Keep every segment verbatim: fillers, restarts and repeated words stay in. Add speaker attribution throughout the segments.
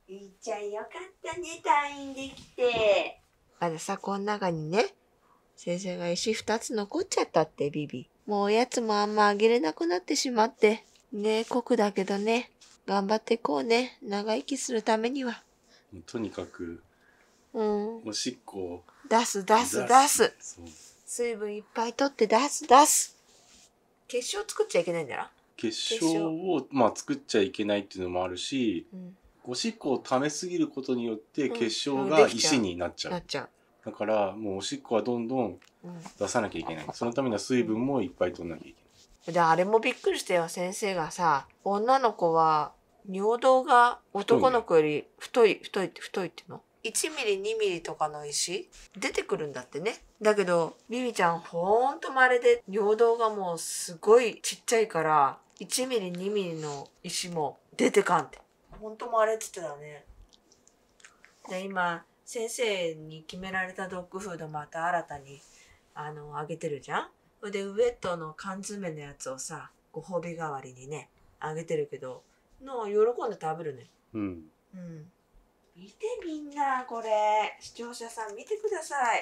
Speaker 1: いいちゃんよかったね、退院できて。あれさ、この中にね、先生が石二つ残っちゃったって、ビビ。もうおやつもあんまあげれなくなってしまって。ねえ、酷だけどね、頑張っていこうね。長生きするためには。
Speaker 2: とにかく、
Speaker 1: うん。
Speaker 2: おしっこを
Speaker 1: 出す出す出す。
Speaker 2: そう。
Speaker 1: 水分いっぱい取って出す出す。結晶作っちゃいけないんだろ。
Speaker 2: 結晶をまあ作っちゃいけないっていうのもあるし、うん、おしっこを溜めすぎることによって結晶が石になっちゃう。
Speaker 1: なっちゃう。
Speaker 2: だからもうおしっこはどんどん出さなきゃいけない。そのためには水分もいっぱい取んなきゃいけない。
Speaker 1: で、あれもびっくりしたよ。先生がさ、女の子は尿道が男の子より太い、太いって太いっていうのいちミリにミリとかの石出てくるんだってね。だけどビビちゃんほんと稀で尿道がもうすごいちっちゃいからいちミリにミリの石も出てかんって。ほんと稀って言ってたね。で今先生に決められたドッグフードまた新たにあのあげてるじゃん。でウエットの缶詰のやつをさご褒美代わりにねあげてるけどの喜んで食べるね。
Speaker 2: うん。
Speaker 1: うん。見てみんなこれ視聴者さん見てください。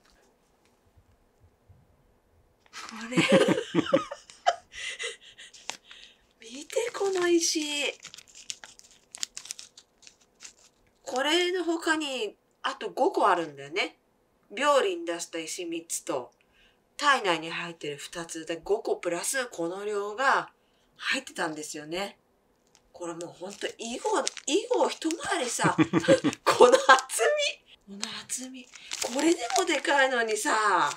Speaker 1: これ見てこの石。これの他にあとごこあるんだよね。病理に出した石みっつと体内に入ってるふたつでごこプラスこの量が入ってたんですよね。これもうほんと囲碁囲碁一回りさこの厚みこの厚みこれでもでかいのにさ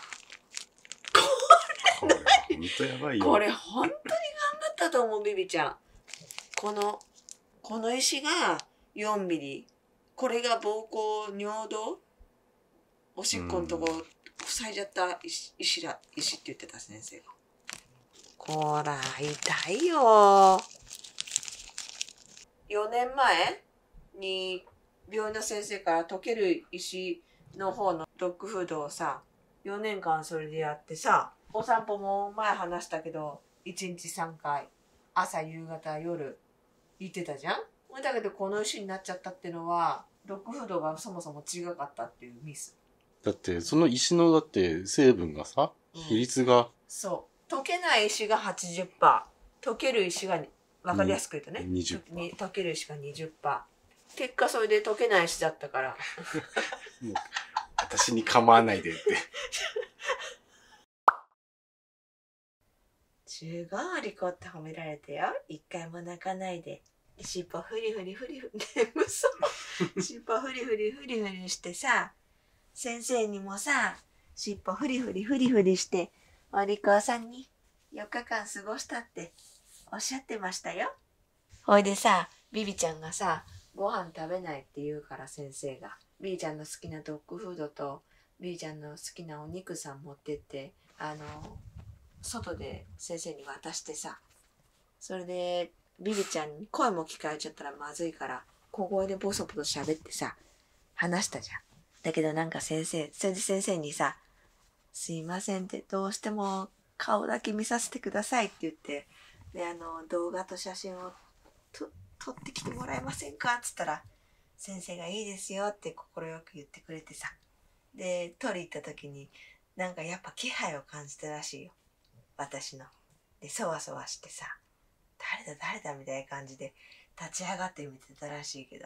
Speaker 1: これ
Speaker 2: ほんとやばいよ。
Speaker 1: これほんとに頑張ったと思うビビちゃん。このこの石がよんミリこれが膀胱尿道おしっこのとこ塞いじゃった石石だ石って言ってた先生が。こら痛いよ。よねんまえに病院の先生から溶ける石の方のドッグフードをさよねんかんそれでやってさお散歩も前話したけどいちにちさんかい朝夕方夜行ってたじゃん。だけどこの石になっちゃったっていうのはドッグフードがそもそも違かったっていうミス。
Speaker 2: だってその石のだって成分がさ、うん、比率が
Speaker 1: そう溶けない石が はちじゅっパーセント 溶ける石が分かりやすく言うとね
Speaker 2: にじゅっパーセント
Speaker 1: 溶ける石が にじゅっパーセント 結果それで溶けない石だったから
Speaker 2: 私に構わないでって
Speaker 1: すごいリコって褒められてよ。一回も泣かないで尻尾フリフリフリフリ嘘尻尾フリフリフリフリしてさ先生にもさ尻尾フリフリフリフリしてお利口さんによっかかん過ごしたっておっしゃってましたよ。ほいでさビビちゃんがさご飯食べないって言うから先生がビビちゃんの好きなドッグフードとビビちゃんの好きなお肉さん持ってってあの外で先生に渡してさそれでビビちゃんに声も聞かれちゃったらまずいから小声でボソボソ喋ってさ話したじゃん。だけどなんか先生それで先生にさすいませんってどうしても顔だけ見させてくださいって言ってであの動画と写真をと撮ってきてもらえませんかっつったら先生がいいですよって快く言ってくれてさで撮り行った時になんかやっぱ気配を感じたらしいよ私の。でそわそわしてさ誰だ誰だみたいな感じで立ち上がって見てたらしいけど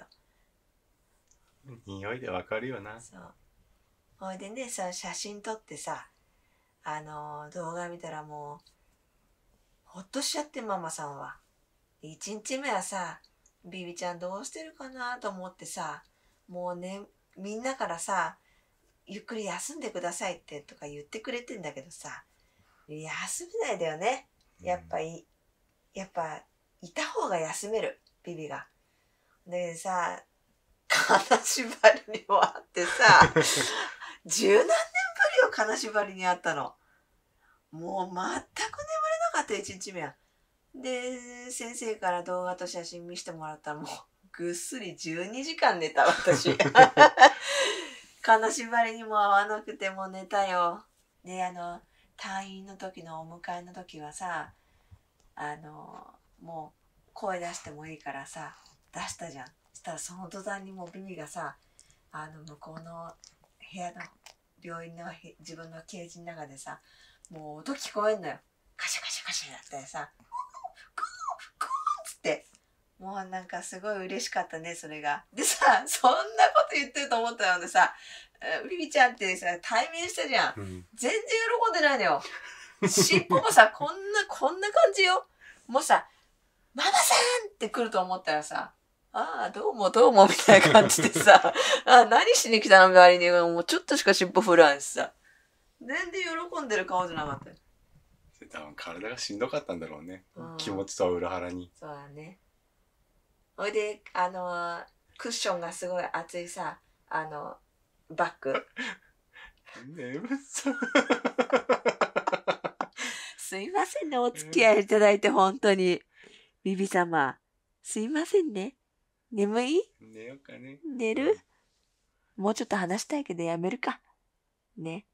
Speaker 2: 匂いでわかるよな。
Speaker 1: そうほいでねその写真撮ってさあの動画見たらもうほっとしちゃってママさんは。いちにちめはさビビちゃんどうしてるかなと思ってさもうねみんなからさゆっくり休んでくださいってとか言ってくれてんだけどさ休めないだよねやっぱり、うん、やっぱいた方が休めるビビが。でさ金縛りにもあってさ十何年ぶりよ金縛りにあったの。もう全く眠れなかったいちにちめは。で先生から動画と写真見せてもらったらもうぐっすりじゅうにじかん寝た私金縛りにも合わなくても寝たよ。であの退院の時のお迎えの時はさあのもう声出してもいいからさ出したじゃん。ししたらその途端にもうビビがさ、あの向こうの部屋の病院のへ自分のケージの中でさ、もう音聞こえんのよ。カシャカシャカシャやってさ、クークーっつって、もうなんかすごい嬉しかったね、それが。でさ、そんなこと言ってると思ったのでさ、ビビちゃんってさ、対面したじゃん。うん、全然喜んでないのよ。尻尾もさ、こんな、こんな感じよ。もうさ、ママさんって来ると思ったらさ、ああ、どうもどうもみたいな感じでさ、あ何しに来たの周りに、もうちょっとしか尻尾振らんしさ。全然喜んでる顔じゃなかったよ。
Speaker 2: 多分体がしんどかったんだろうね。うん、気持ちとは裏腹に。
Speaker 1: そうだね。ほいで、あの、クッションがすごい厚いさ、あの、バッグ。
Speaker 2: 眠そう。
Speaker 1: すいませんね、お付き合いいただいて、本当に。ビビ様、すいませんね。眠い？
Speaker 2: 寝ようかね。
Speaker 1: 寝る？もうちょっと話したいけどやめるか。ね。